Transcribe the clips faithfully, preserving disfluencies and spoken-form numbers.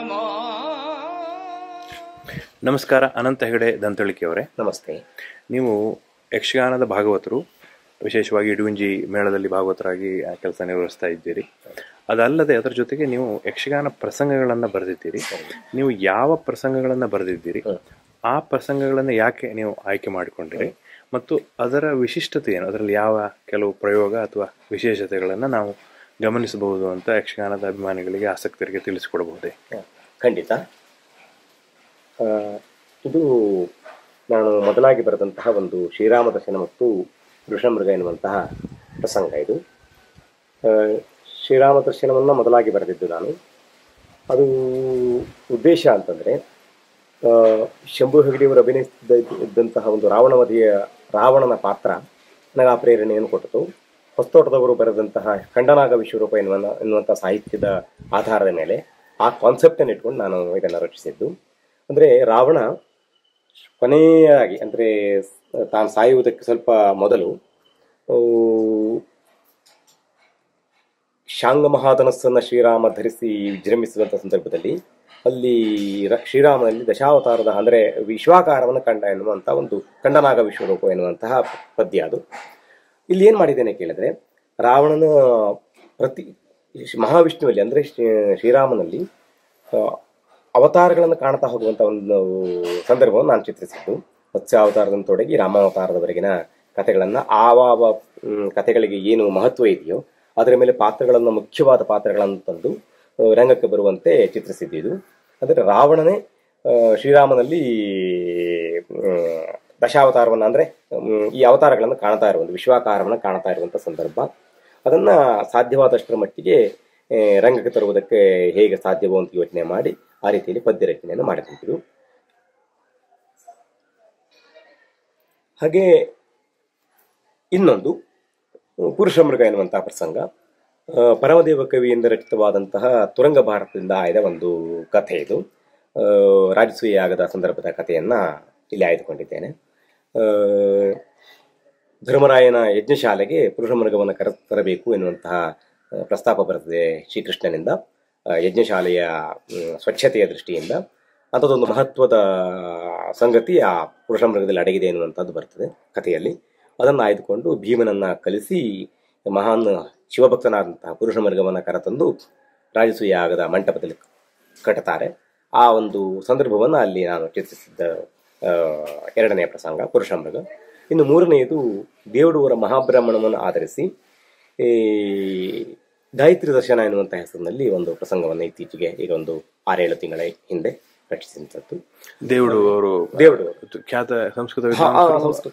ನಮಸ್ಕಾರ, ಅನಂತ ಹೆಗಡೆ ದಂತಳಿಕೆಯವರೇ. ನಮಸ್ತೆ. ನೀವು ಯಕ್ಷಗಾನದ ಭಾಗವತರು, ವಿಶೇಷವಾಗಿ ಇಡುಗುಂಜಿ ಮೇಳದಲ್ಲಿ ಭಾಗವತರಾಗಿ ಕೆಲಸ ನಿರ್ವಹಿಸ್ತಾ ಇದ್ದೀರಿ. ಅದಲ್ಲದೆ ಅದರ ಜೊತೆಗೆ ನೀವು ಯಕ್ಷಗಾನ ಪ್ರಸಂಗಗಳನ್ನು ಬರೆದಿದ್ದೀರಿ. ನೀವು ಯಾವ ಪ್ರಸಂಗಗಳನ್ನು ಬರೆದಿದ್ದೀರಿ, ಆ ಪ್ರಸಂಗಗಳನ್ನು ಯಾಕೆ ನೀವು ಆಯ್ಕೆ ಮಾಡಿಕೊಂಡಿರಿ ಮತ್ತು ಅದರ ವಿಶಿಷ್ಟತೆ ಏನು, ಅದರಲ್ಲಿ ಯಾವ ಕೆಲವು ಪ್ರಯೋಗ ಅಥವಾ ವಿಶೇಷತೆಗಳನ್ನು ನಾವು ಗಮನಿಸಬಹುದು ಅಂತ ಯಕ್ಷಗಾನದ ಅಭಿಮಾನಿಗಳಿಗೆ, ಆಸಕ್ತರಿಗೆ ತಿಳಿಸಿಕೊಡಬಹುದೇ? ಖಂಡಿತ. ಇದು ನಾನು ಮೊದಲಾಗಿ ಬರೆದಂತಹ ಒಂದು ಶ್ರೀರಾಮ ದರ್ಶನ ಮತ್ತು ವೃಷಮೃಗ ಎನ್ನುವಂತಹ ಪ್ರಸಂಗ. ಇದು ಶ್ರೀರಾಮ ದರ್ಶನವನ್ನು ಮೊದಲಾಗಿ ಬರೆದಿದ್ದು ನಾನು. ಅದು ಉದ್ದೇಶ ಅಂತಂದರೆ, ಶಂಭು ಹೆಗಡೆಯವರು ಅಭಿನಯಿಸಿದ್ದ ಇದ್ದಂತಹ ಒಂದು ರಾವಣವಧಿಯ ರಾವಣನ ಪಾತ್ರ ನನಗೆ ಆ ಪ್ರೇರಣೆಯನ್ನು ಕೊಟ್ಟಿತು. ಹೊಸತೋಟದವರು ಬರೆದಂತಹ ಖಂಡನಾಗ ವಿಶ್ವರೂಪ ಎನ್ನುವ ಎನ್ನುವಂಥ ಸಾಹಿತ್ಯದ ಆಧಾರದ ಮೇಲೆ ಆ ಕಾನ್ಸೆಪ್ಟನ್ನು ಇಟ್ಕೊಂಡು ನಾನು ಇದನ್ನು ರಚಿಸಿದ್ದು. ಅಂದರೆ ರಾವಣ ಕೊನೆಯಾಗಿ, ಅಂದರೆ ತಾನು ಸಾಯುವುದಕ್ಕೆ ಸ್ವಲ್ಪ ಮೊದಲು ಶಾಂಗ ಮಹಾಧನಸ್ಸನ್ನು ಶ್ರೀರಾಮ ಧರಿಸಿ ವಿಜೃಂಭಿಸಿದಂಥ ಸಂದರ್ಭದಲ್ಲಿ ಅಲ್ಲಿ ಶ್ರೀರಾಮನಲ್ಲಿ ದಶಾವತಾರದ ಅಂದರೆ ವಿಶ್ವಾಕಾರವನ್ನು ಕಂಡ ಎನ್ನುವಂಥ ಒಂದು ಖಂಡನಾಗ ವಿಶ್ವರೂಪ ಎನ್ನುವಂತಹ ಪದ್ಯ ಅದು. ಇಲ್ಲಿ ಏನು ಮಾಡಿದ್ದೇನೆ ಕೇಳಿದ್ರೆ, ರಾವಣನ ಪ್ರತಿ ಮಹಾವಿಷ್ಣುವಲ್ಲಿ ಅಂದರೆ ಶ್ರೀರಾಮನಲ್ಲಿ ಅವತಾರಗಳನ್ನು ಕಾಣ್ತಾ ಹೋಗುವಂಥ ಒಂದು ಸಂದರ್ಭವನ್ನು ನಾನು ಚಿತ್ರಿಸಿದ್ದು. ಮತ್ಸ್ಯಾವತಾರದಿಂದ ತೊಡಗಿ ರಾಮಾವತಾರದವರೆಗಿನ ಕಥೆಗಳನ್ನು, ಆವಾವ ಕಥೆಗಳಿಗೆ ಏನು ಮಹತ್ವ ಇದೆಯೋ ಅದರ ಮೇಲೆ ಪಾತ್ರಗಳನ್ನು, ಮುಖ್ಯವಾದ ಪಾತ್ರಗಳನ್ನು ತಂದು ರಂಗಕ್ಕೆ ಬರುವಂತೆ ಚಿತ್ರಿಸಿದ್ದು. ಅಂದರೆ ರಾವಣನೇ ಶ್ರೀರಾಮನಲ್ಲಿ ದಶಾವತಾರವನ್ನು ಅಂದರೆ ಈ ಅವತಾರಗಳನ್ನು ಕಾಣ್ತಾ ಇರುವಂಥ, ವಿಶ್ವಾಕಾರವನ್ನು ಕಾಣ್ತಾ ಇರುವಂಥ ಸಂದರ್ಭ. ಅದನ್ನು ಸಾಧ್ಯವಾದಷ್ಟರ ಮಟ್ಟಿಗೆ ರಂಗಕ್ಕೆ ತರುವುದಕ್ಕೆ ಹೇಗೆ ಸಾಧ್ಯವೋ ಅಂತ ಯೋಚನೆ ಮಾಡಿ ಆ ರೀತಿಯಲ್ಲಿ ಪದ್ಯ ರಚನೆಯನ್ನು ಮಾಡಿದಂತಿದ್ದು. ಹಾಗೆ ಇನ್ನೊಂದು ಪುರುಷಮೃಗ ಎನ್ನುವಂತಹ ಪ್ರಸಂಗ ಪರಮದೇವ ಕವಿಯಿಂದ ರಚಿತವಾದಂತಹ ತುರಂಗ ಭಾರತದಿಂದ ಆಯ್ದ ಒಂದು ಕಥೆ. ಇದು ರಾಜಸೂಯ ಆಗದ ಸಂದರ್ಭದ ಕಥೆಯನ್ನು ಇಲ್ಲಿ ಆಯ್ದುಕೊಂಡಿದ್ದೇನೆ. ಧರ್ಮರಾಯನ ಯಜ್ಞಶಾಲೆಗೆ ಪುರುಷಮೃಗವನ್ನು ಕರೆತರಬೇಕು ಎನ್ನುವಂತಹ ಪ್ರಸ್ತಾಪ ಬರ್ತದೆ ಶ್ರೀಕೃಷ್ಣನಿಂದ. ಯಜ್ಞಶಾಲೆಯ ಸ್ವಚ್ಛತೆಯ ದೃಷ್ಟಿಯಿಂದ ಅಂಥದ್ದೊಂದು ಮಹತ್ವದ ಸಂಗತಿ ಆ ಪುರುಷಮೃಗದಲ್ಲಿ ಅಡಗಿದೆ ಎನ್ನುವಂಥದ್ದು ಬರ್ತದೆ ಕಥೆಯಲ್ಲಿ. ಅದನ್ನು ಆಯ್ದುಕೊಂಡು ಭೀಮನನ್ನು ಕಲಿಸಿ ಮಹಾನ್ ಶಿವಭಕ್ತನಾದಂತಹ ಪುರುಷಮೃಗವನ್ನು ಕರೆತಂದು ರಾಜಸೂಯ ಆಗದ ಮಂಟಪದಲ್ಲಿ ಕಟ್ಟುತ್ತಾರೆ. ಆ ಒಂದು ಸಂದರ್ಭವನ್ನು ಅಲ್ಲಿ ನಾನು ಚಿತ್ರಿಸಿದ್ದ ಎರಡನೆಯ ಪ್ರಸಂಗ ಪುರುಷಮೃಗ. ಇನ್ನು ಮೂರನೆಯದು ದೇವಡೂರ ಮಹಾಬ್ರಾಹ್ಮಣವನ್ನು ಆಧರಿಸಿ ಈ ಗಾಯತ್ರಿ ದರ್ಶನ ಎನ್ನುವಂಥ ಹೆಸರಿನಲ್ಲಿ ಒಂದು ಪ್ರಸಂಗವನ್ನು ಇತ್ತೀಚೆಗೆ ಈಗ ಒಂದು ಆರೇಳು ತಿಂಗಳ ಹಿಂದೆ ರಚಿಸಿದಂಥದ್ದು. ದೇವಡು ಅವರು ದೇವಡು ಖ್ಯಾತ ಸಂಸ್ಕೃತ ಸಂಸ್ಕೃತ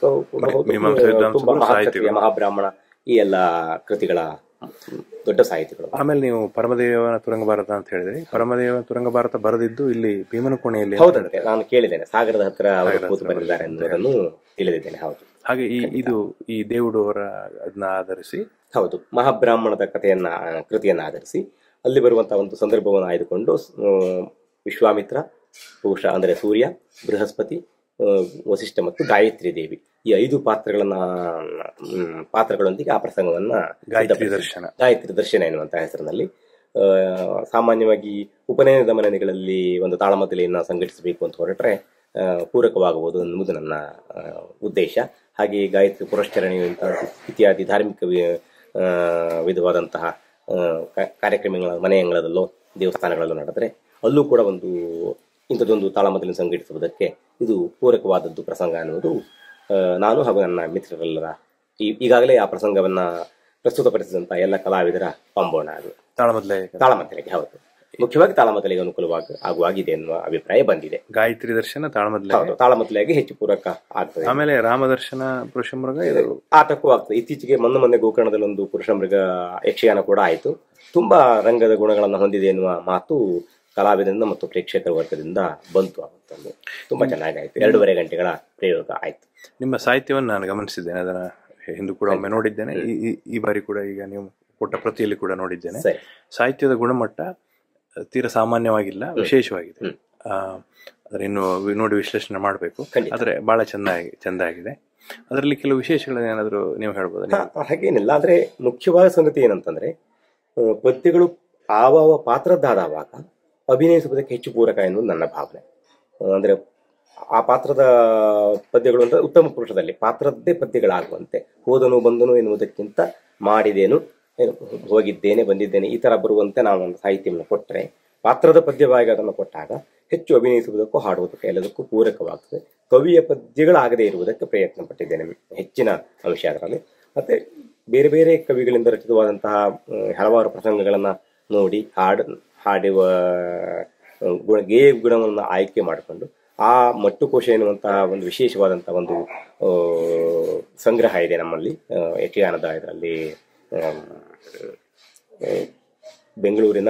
ಮಹಾಬ್ರಾಹ್ಮಣ ಈ ಎಲ್ಲ ಕೃತಿಗಳ ದೊಡ್ಡ ಸಾಹಿತಿಗಳು. ಆಮೇಲೆ ನೀವು ಪರಮದೇವನ ತುರಂಗ ಭಾರತ ಅಂತ ಹೇಳಿದ್ರಿ. ಪರಮದೇವನ ತುರಂಗ ಭಾರತ ಬರೆದಿದ್ದು ಇಲ್ಲಿ ಭೀಮನ ಕೋಣೆಯಲ್ಲಿ. ಹೌದಂತೆ, ನಾನು ಕೇಳಿದ್ದೇನೆ, ಸಾಗರದ ಹತ್ರ ಕೂತು ಬರೆದಿದ್ದಾರೆ ಅನ್ನೋದನ್ನು ತಿಳಿದಿದ್ದೇನೆ. ಹೌದು. ಹಾಗೆ ಈ ಇದು ಈ ದೇವುಡು ಅವರ ಅದನ್ನ ಆಧರಿಸಿ, ಹೌದು, ಮಹಾಬ್ರಾಹ್ಮಣದ ಕಥೆಯನ್ನ ಕೃತಿಯನ್ನು ಆಧರಿಸಿ ಅಲ್ಲಿ ಬರುವಂತಹ ಒಂದು ಸಂದರ್ಭವನ್ನು ಆಯ್ದುಕೊಂಡು ವಿಶ್ವಾಮಿತ್ರ, ಪುರುಷ ಅಂದರೆ ಸೂರ್ಯ, ಬೃಹಸ್ಪತಿ, ವಸಿಷ್ಠ ಮತ್ತು ಗಾಯತ್ರಿ ದೇವಿ ಈ ಐದು ಪಾತ್ರಗಳನ್ನ ಪಾತ್ರಗಳೊಂದಿಗೆ ಆ ಪ್ರಸಂಗವನ್ನ ಗಾಯತ್ರಿ ದರ್ಶನ ಗಾಯತ್ರಿ ದರ್ಶನ ಎನ್ನುವಂತಹ ಹೆಸರಿನಲ್ಲಿ ಸಾಮಾನ್ಯವಾಗಿ ಉಪನಯನದ ಮನೆಗಳಲ್ಲಿ ಒಂದು ತಾಳಮದ್ದಲೆಯನ್ನು ಸಂಘಟಿಸಬೇಕು ಅಂತ ಹೊರಟ್ರೆ ಪೂರಕವಾಗಬಹುದು ಎನ್ನುವುದು ನನ್ನ ಉದ್ದೇಶ. ಹಾಗೆ ಗಾಯತ್ರಿ ಪುರಶ್ಚರಣೆ ಇತ್ಯಾದಿ ಧಾರ್ಮಿಕ ವಿಧವಾದಂತಹ ಕಾರ್ಯಕ್ರಮಗಳ ಮನೆಯಂಗಳದಲ್ಲೋ ದೇವಸ್ಥಾನಗಳಲ್ಲೂ ನಡೆದರೆ ಅಲ್ಲೂ ಕೂಡ ಒಂದು ಇಂಥದ್ದೊಂದು ತಾಳಮದ್ದಲೆಯನ್ನು ಸಂಘಟಿಸುವುದಕ್ಕೆ ಇದು ಪೂರಕವಾದದ್ದು ಪ್ರಸಂಗ ಅನ್ನುವುದು ನಾನು ಹಾಗೂ ನನ್ನ ಮಿತ್ರರೆಲ್ಲರ ಈಗಾಗಲೇ ಆ ಪ್ರಸಂಗವನ್ನ ಪ್ರಸ್ತುತಪಡಿಸಿದಂಥ ಎಲ್ಲ ಕಲಾವಿದರ ಪಂಬೋಣ. ಅದು ತಾಳಮದ್ದಲೆ ತಾಳಮದ್ದಲೆಗೆ ಹೌದು, ಮುಖ್ಯವಾಗಿ ತಾಳಮದ್ದಲೆಗೆ ಅನುಕೂಲವಾಗಿ ಆಗುವಾಗಿದೆ ಎನ್ನುವ ಅಭಿಪ್ರಾಯ ಬಂದಿದೆ. ಗಾಯತ್ರಿ ದರ್ಶನ ತಾಳಮದ್ದಲೆ ತಾಳಮದ್ದಲೆಗೆ ಹೆಚ್ಚು ಪೂರಕ ಆಗ್ತದೆ. ಆಮೇಲೆ ರಾಮದರ್ಶನ ಪುರುಷಮೃಗ ಆಟಕ್ಕೂ ಆಗ್ತದೆ. ಇತ್ತೀಚೆಗೆ ಮೊನ್ನೆ ಮೊನ್ನೆ ಗೋಕರ್ಣದಲ್ಲಿ ಒಂದು ಪುರುಷಮೃಗ ಯಕ್ಷಗಾನ ಕೂಡ ಆಯಿತು. ತುಂಬಾ ರಂಗದ ಗುಣಗಳನ್ನು ಹೊಂದಿದೆ ಎನ್ನುವ ಮಾತು ಕಲಾವಿದರಿಂದ ಮತ್ತು ಪ್ರೇಕ್ಷಕರ ವರ್ಗದಿಂದ ಬಂತು. ಆಗುತ್ತಂದು ತುಂಬಾ ಚೆನ್ನಾಗಾಯ್ತು. ಎರಡೂವರೆ ಗಂಟೆಗಳ ಪ್ರಯೋಗ ಆಯ್ತು. ನಿಮ್ಮ ಸಾಹಿತ್ಯವನ್ನು ನಾನು ಗಮನಿಸಿದ್ದೇನೆ, ಅದನ್ನ ಹಿಂದೂ ಕೂಡ ಒಮ್ಮೆ ನೋಡಿದ್ದೇನೆ, ಈ ಬಾರಿ ಕೂಡ ಈಗ ನೀವು ಕೊಟ್ಟ ಪ್ರತಿಯಲ್ಲಿ ಕೂಡ ನೋಡಿದ್ದೇನೆ. ಸಾಹಿತ್ಯದ ಗುಣಮಟ್ಟ ತೀರಾ ಸಾಮಾನ್ಯವಾಗಿಲ್ಲ, ವಿಶೇಷವಾಗಿದೆ. ಅದ್ರ ಇನ್ನು ನೋಡಿ ವಿಶ್ಲೇಷಣೆ ಮಾಡಬೇಕು. ಆದ್ರೆ ಬಹಳ ಚೆನ್ನಾಗಿ ಚೆಂದ ಆಗಿದೆ. ಅದರಲ್ಲಿ ಕೆಲವು ವಿಶೇಷಗಳೇನಾದರೂ ನೀವು ಹೇಳ್ಬೋದು? ಹಾಗೇನಿಲ್ಲ, ಆದ್ರೆ ಮುಖ್ಯವಾದ ಸಂಗತಿ ಏನಂತಂದ್ರೆ ಪದ್ಯಗಳು ಆವಾವ ಪಾತ್ರದ್ದಾದವಾಗ ಅಭಿನಯಿಸುವುದಕ್ಕೆ ಹೆಚ್ಚು ಪೂರಕ ಎನ್ನುವುದು ನನ್ನ ಭಾವನೆ. ಅಂದರೆ ಆ ಪಾತ್ರದ ಪದ್ಯಗಳು ಅಂತ ಉತ್ತಮ ಪುರುಷದಲ್ಲಿ ಪಾತ್ರದ್ದೇ ಪದ್ಯಗಳಾಗುವಂತೆ, ಹೋದನು ಬಂದನು ಎನ್ನುವುದಕ್ಕಿಂತ ಮಾಡಿದೇನು, ಏನು ಹೋಗಿದ್ದೇನೆ ಬಂದಿದ್ದೇನೆ ಈ ಥರ ಬರುವಂತೆ ನಾವು ಒಂದು ಸಾಹಿತ್ಯವನ್ನು ಕೊಟ್ಟರೆ, ಪಾತ್ರದ ಪದ್ಯವಾಗಿ ಅದನ್ನು ಕೊಟ್ಟಾಗ ಹೆಚ್ಚು ಅಭಿನಯಿಸುವುದಕ್ಕೂ ಹಾಡುವುದಕ್ಕೆ ಎಲ್ಲದಕ್ಕೂ ಪೂರಕವಾಗ್ತದೆ. ಕವಿಯ ಪದ್ಯಗಳಾಗದೇ ಇರುವುದಕ್ಕೆ ಪ್ರಯತ್ನ ಪಟ್ಟಿದ್ದೇನೆ ಹೆಚ್ಚಿನ ಅಂಶ ಅದರಲ್ಲಿ. ಮತ್ತು ಬೇರೆ ಬೇರೆ ಕವಿಗಳಿಂದ ರಚಿತವಾದಂತಹ ಹಲವಾರು ಪ್ರಸಂಗಗಳನ್ನು ನೋಡಿ ಹಾಡು ಹಾಡುವ ಗುಣ ಗೇಯ ಗುಣವನ್ನು ಆಯ್ಕೆ ಮಾಡಿಕೊಂಡು ಆ ಮಟ್ಟುಕೋಶ ಎನ್ನುವಂತಹ ಒಂದು ವಿಶೇಷವಾದಂತಹ ಒಂದು ಸಂಗ್ರಹ ಇದೆ ನಮ್ಮಲ್ಲಿ ಯಕ್ಷಗಾನದ ಇದರಲ್ಲಿ. ಬೆಂಗಳೂರಿನ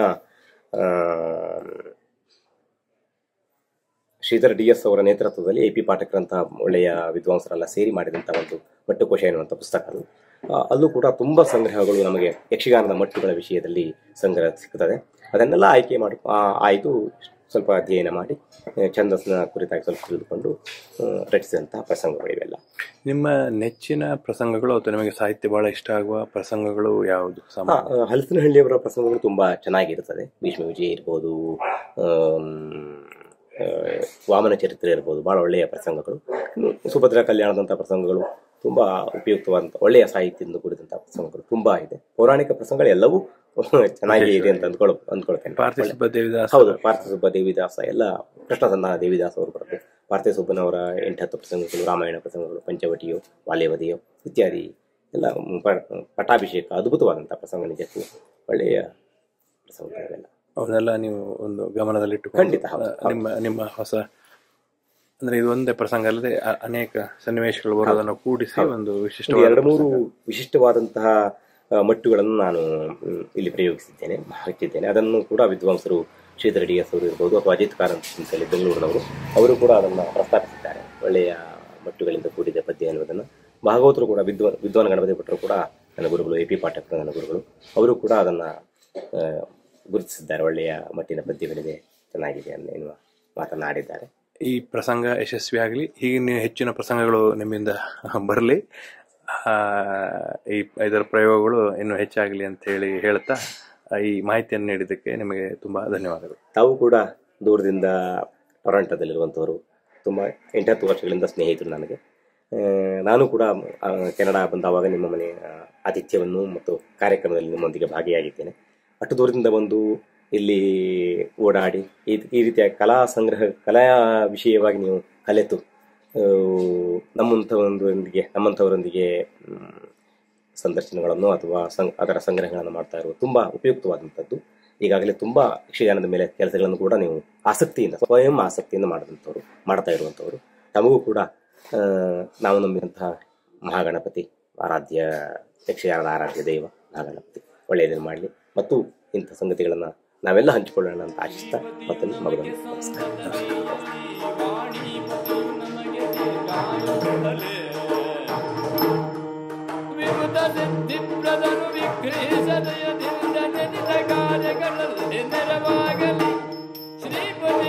ಶ್ರೀಧರ್ ಡಿ ಎಸ್ ಅವರ ನೇತೃತ್ವದಲ್ಲಿ ಎ ಪಿ ಪಾಠಕರಂತಹ ಒಳ್ಳೆಯ ವಿದ್ವಾಂಸರೆಲ್ಲ ಸೇರಿ ಮಾಡಿದಂಥ ಒಂದು ಮಟ್ಟುಕೋಶ ಎನ್ನುವಂಥ ಪುಸ್ತಕ ಅದು. ಅಲ್ಲೂ ಕೂಡ ತುಂಬ ಸಂಗ್ರಹಗಳು ನಮಗೆ ಯಕ್ಷಗಾನದ ಮಟ್ಟುಗಳ ವಿಷಯದಲ್ಲಿ ಸಂಗ್ರಹ ಸಿಗ್ತದೆ. ಅದನ್ನೆಲ್ಲ ಆಯ್ಕೆ ಮಾಡಿ ಆಯ್ದು ಸ್ವಲ್ಪ ಅಧ್ಯಯನ ಮಾಡಿ ಛಂದಸ್ಸಿನ ಕುರಿತಾಗಿ ಸ್ವಲ್ಪ ತಿಳಿದುಕೊಂಡು ರಚಿಸಿದಂತಹ ಪ್ರಸಂಗಗಳು ಇವೆಲ್ಲ. ನಿಮ್ಮ ನೆಚ್ಚಿನ ಪ್ರಸಂಗಗಳು ಅಥವಾ ನಿಮಗೆ ಸಾಹಿತ್ಯ ಬಹಳ ಇಷ್ಟ ಆಗುವ ಪ್ರಸಂಗಗಳು ಯಾವುದು? ಹಲಸಿನಹಳ್ಳಿಯವರ ಪ್ರಸಂಗಗಳು ತುಂಬಾ ಚೆನ್ನಾಗಿರ್ತದೆ. ಭೀಷ್ಮ ವಿಜಯ ಇರ್ಬೋದು, ವಾಮನ ಚರಿತ್ರೆ ಇರ್ಬೋದು, ಬಹಳ ಒಳ್ಳೆಯ ಪ್ರಸಂಗಗಳು. ಸುಭದ್ರಾ ಕಲ್ಯಾಣದಂಥ ಪ್ರಸಂಗಗಳು ತುಂಬ ಉಪಯುಕ್ತವಾದಂಥ ಒಳ್ಳೆಯ ಸಾಹಿತ್ಯದಿಂದ ಕೂಡಿದಂಥ ಪ್ರಸಂಗಗಳು ತುಂಬ ಇದೆ. ಪೌರಾಣಿಕ ಪ್ರಸಂಗಗಳು ಎಲ್ಲವೂ ಚೆನ್ನಾಗಿ ಇದೆ ಅಂತ ಅಂದ್ಕೊಳ್ ಅಂದ್ಕೊಳ್ತೇನೆ. ಪಾರ್ಥಿಸುಬ್ಬ ದೇವಿದಾಸ, ಹೌದು, ಪಾರ್ಥಿಸುಬ್ಬ ದೇವಿದಾಸ ಎಲ್ಲ ಕೃಷ್ಣಸಂಧಾನ ದೇವಿದಾಸ ಅವರು ಬರುತ್ತೆ. ಪಾರ್ಥಿಸುಬ್ಬನವರ ಎಂಟತ್ತು ಪ್ರಸಂಗಗಳು, ರಾಮಾಯಣ ಪ್ರಸಂಗಗಳು, ಪಂಚವಟಿಯೋ ವಾಲ್ಯವದಿಯೋ ಇತ್ಯಾದಿ ಎಲ್ಲ ಪಟ್ಟಾಭಿಷೇಕ ಅದ್ಭುತವಾದಂಥ ಪ್ರಸಂಗ, ನಿಜಕ್ಕೂ ಒಳ್ಳೆಯ ಪ್ರಸಂಗಗಳೆಲ್ಲ. ಅವನ್ನೆಲ್ಲ ನೀವು ಒಂದು ಗಮನದಲ್ಲಿಟ್ಟು ಖಂಡಿತ ನಿಮ್ಮ ನಿಮ್ಮ ಹೊಸ ಅಂದ್ರೆ ಇದು ಒಂದೇ ಪ್ರಸಂಗ ಅಲ್ಲದೆ ಅನೇಕ ಸನ್ನಿವೇಶಗಳು ಬರೋದನ್ನು ಕೂಡಿಸಿ ಒಂದು ವಿಶಿಷ್ಟ ಎರಡು ಮೂರು ವಿಶಿಷ್ಟವಾದಂತಹ ಮಟ್ಟುಗಳನ್ನು ನಾನು ಇಲ್ಲಿ ಪ್ರಯೋಗಿಸಿದ್ದೇನೆ, ಹಾಕಿದ್ದೇನೆ. ಅದನ್ನು ಕೂಡ ವಿದ್ವಾಂಸರು ಶ್ರೀಧರ್ ಡಿ ಎಸ್ ಅವರು ಇರ್ಬೋದು ಅಥವಾ ಅಜಿತ್ ಕಾರಂತ್ ಅಂತೇಳಿ ಬೆಂಗಳೂರಿನವರು, ಅವರು ಕೂಡ ಅದನ್ನು ಪ್ರಸ್ತಾಪಿಸಿದ್ದಾರೆ. ಒಳ್ಳೆಯ ಮಟ್ಟುಗಳಿಂದ ಕೂಡಿದ ಪದ್ಯ ಎನ್ನುವುದನ್ನು ಭಾಗವತರು ಕೂಡ ವಿದ್ವಾನ್ ವಿದ್ವಾನ್ ಗಣಪತಿ ಭಟ್ರು ಕೂಡ ನನ್ನ ಗುರುಗಳು, ಎ ಪಿ ಪಾಠಕರು ನನ್ನ ಗುರುಗಳು, ಅವರು ಕೂಡ ಅದನ್ನು ಗುರುತಿಸಿದ್ದಾರೆ. ಒಳ್ಳೆಯ ಮಟ್ಟಿನ ಪದ್ಯಗಳಿದೆ, ಚೆನ್ನಾಗಿದೆ ಎನ್ನುವ ಮಾತನಾಡಿದ್ದಾರೆ. ಈ ಪ್ರಸಂಗ ಯಶಸ್ವಿ ಆಗಲಿ, ಹೀಗೆ ನೀವು ಹೆಚ್ಚಿನ ಪ್ರಸಂಗಗಳು ನಿಮ್ಮಿಂದ ಬರಲಿ, ಈ ಇದರ ಪ್ರಯೋಗಗಳು ಇನ್ನೂ ಹೆಚ್ಚಾಗಲಿ ಅಂತ ಹೇಳಿ ಹೇಳ್ತಾ ಈ ಮಾಹಿತಿಯನ್ನು ನೀಡಿದ್ದಕ್ಕೆ ನಿಮಗೆ ತುಂಬ ಧನ್ಯವಾದಗಳು. ತಾವು ಕೂಡ ದೂರದಿಂದ ಟೊರಾಂಟೋದಲ್ಲಿರುವಂಥವರು, ತುಂಬ ಎಂಟತ್ತು ವರ್ಷಗಳಿಂದ ಸ್ನೇಹಿತರು ನನಗೆ. ನಾನು ಕೂಡ ಕೆನಡಾ ಬಂದಾವಾಗ ನಿಮ್ಮ ಮನೆ ಆತಿಥ್ಯವನ್ನು ಮತ್ತು ಕಾರ್ಯಕ್ರಮದಲ್ಲಿ ನಿಮ್ಮೊಂದಿಗೆ ಭಾಗಿಯಾಗಿದ್ದೇನೆ. ಅಷ್ಟು ದೂರದಿಂದ ಬಂದು ಇಲ್ಲಿ ಓಡಾಡಿ ಈ ಈ ರೀತಿಯ ಕಲಾ ಸಂಗ್ರಹ ಕಲಾ ವಿಷಯವಾಗಿ ನೀವು ಕಲೆತು ನಮ್ಮಂಥವರೊಂದಿಗೆ ನಮ್ಮಂಥವರೊಂದಿಗೆ ಸಂದರ್ಶನಗಳನ್ನು ಅಥವಾ ಸಂ ಅದರ ಸಂಗ್ರಹಗಳನ್ನು ಮಾಡ್ತಾ ಇರುವುದು ತುಂಬ ಉಪಯುಕ್ತವಾದಂಥದ್ದು. ಈಗಾಗಲೇ ತುಂಬ ಯಕ್ಷಗಾನದ ಮೇಲೆ ಕೆಲಸಗಳನ್ನು ಕೂಡ ನೀವು ಆಸಕ್ತಿಯಿಂದ, ಸ್ವಯಂ ಆಸಕ್ತಿಯಿಂದ ಮಾಡಿದಂಥವ್ರು ಮಾಡ್ತಾ ಇರುವಂಥವ್ರು. ತಮಗೂ ಕೂಡ ನಾವು ನಂಬಿದಂತಹ ಮಹಾಗಣಪತಿ ಆರಾಧ್ಯ, ಯಕ್ಷಗಾನದ ಆರಾಧ್ಯ ದೈವ ಮಹಾಗಣಪತಿ ಒಳ್ಳೆಯದನ್ನು ಮಾಡಲಿ ಮತ್ತು ಇಂಥ ಸಂಗತಿಗಳನ್ನು ನಾವೆಲ್ಲ ಹಂಚಿಕೊಳ್ಳೋಣ ಅಂತ ಆಶಿಸ್ತಾ ಮತ್ತೊಂದು ಮಗದೊಂದು ನಮಸ್ಕಾರ.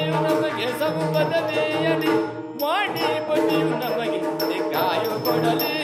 ಶ್ರೀಪತಿಯು ನಮಗೆ